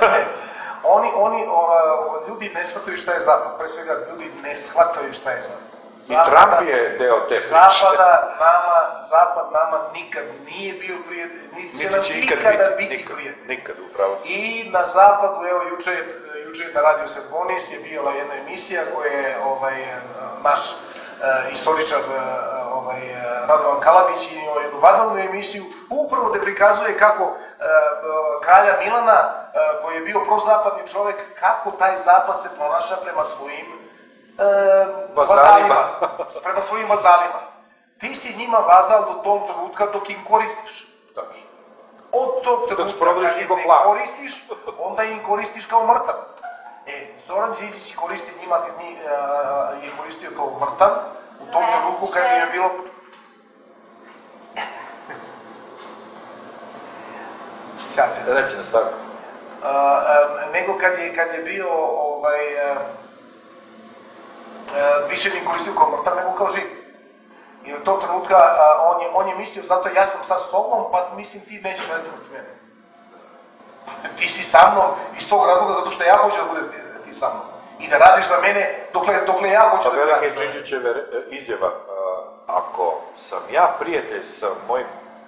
oni, oni o, ljudi ne shvataju šta je zapad, pre svega ljudi ne shvataju šta je zapad. Zapada, i Trump je deo te priče. Zapada nama, zapad nama nikad nije bio prijatelj, niti će nam nikada biti, biti prijatelj. Nikad, upravo. I na zapadu, evo, juče, juče na Radio Serbonis je bila jedna emisija koja je ovaj, naš uh, istoričar uh, ovaj, Radovan Kalabić imao jednu vanrednu emisiju, upravo da prikazuje kako uh, kralja Milana, uh, koji je bio prozapadni čovek, kako taj zapad se ponaša prema svojim uh, vazalima, prema svojim vazalima. Ti si njima vazal do tom trenutka dok im koristiš. Tačno. Od tog trenutka kad im ne koristiš, onda im koristiš kao mrtav. E, Zoran Đinđić koristi njima, njih, uh, je koristio kao mrtav, u tom trenutku kad je bilo... Sjajce, reći na stavu. Uh, uh, nego kad je, kad je bio, ovaj, uh, uh, više mi koristio kao mrtav nego kao živ. I od tog trenutka uh, on, je, on je mislio, zato ja sam sad s tobom, pa mislim ti nećeš raditi protiv mene. Ti si sa mnom iz tog razloga zato što ja hoću da budeš ti sa mnom. I da radiš za mene dokle, dokle ja hoću pa da radiš. Velike Đinđićeve izjava, uh, ako sam ja prijatelj sa mojim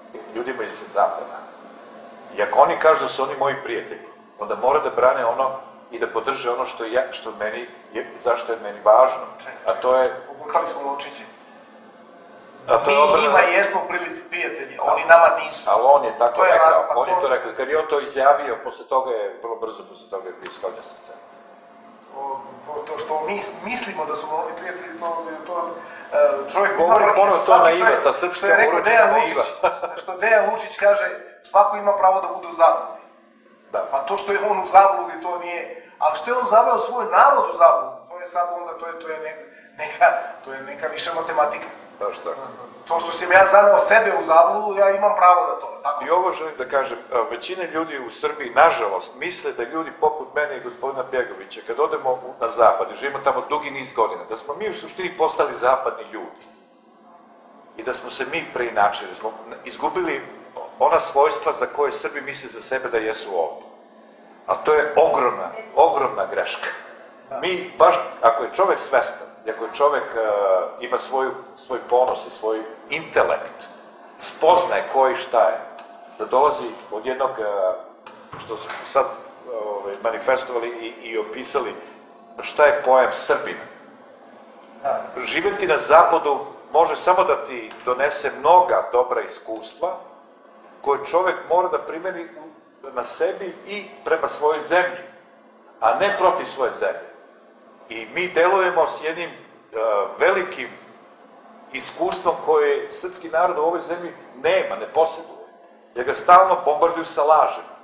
ljudima iz zapada. I ako oni kažu da su oni moji prijatelji, onda mora da brane ono i da podrže ono što je, što meni, je, zašto je meni važno. A to je... Obrkali smo Lovčiće. Mi obrana... njima jesmo prilici prijatelji, oni nama nisu. Ali on je tako to je rekao, razlika, on je to rekao. Kad je on to izjavio, posle toga je, vrlo brzo posle toga je bio sklonjen sa scene. To što mi mislimo da su oni prijatelji, to je to... Čovjek govori ponovno to naiva, ta srpska uročena naiva. Što Dejan Vučić kaže, svako ima pravo da bude u zabludi. Pa to što je on u zabludi, to nije... Ali što je on zaveo svoj narod u zabludu, to je sad onda, to je neka, to je neka više matematika. Baš tako. To što sam ja zaveo sebe u zabludu, ja imam pravo da to... I ovo želim da kažem, većina ljudi u Srbiji, nažalost, misle da ljudi poput mene i gospodina Bjegovića, kad odemo na zapad i živimo tamo dugi niz godina, da smo mi u suštini postali zapadni ljudi. I da smo se mi preinačili, da smo izgubili ona svojstva za koje Srbi misle za sebe da jesu ovde. A to je ogromna, ogromna greška. Mi, baš, ako je čovek svestan, ako je čovek ima svoj ponos i svoj intelekt, spoznaje ko i šta je, da dolazi od jednog, što smo sad manifestovali i opisali, šta je pojam Srbina. Živjeti na zapadu može samo da ti donese mnoga dobra iskustva koje čovek mora da primeni na sebi i prema svojoj zemlji, a ne protiv svoje zemlje. I mi delujemo s jednim velikim iskustvom koje srpski narod u ovoj zemlji nema, ne posjeduje, jer ga stalno bombarduju sa lažima.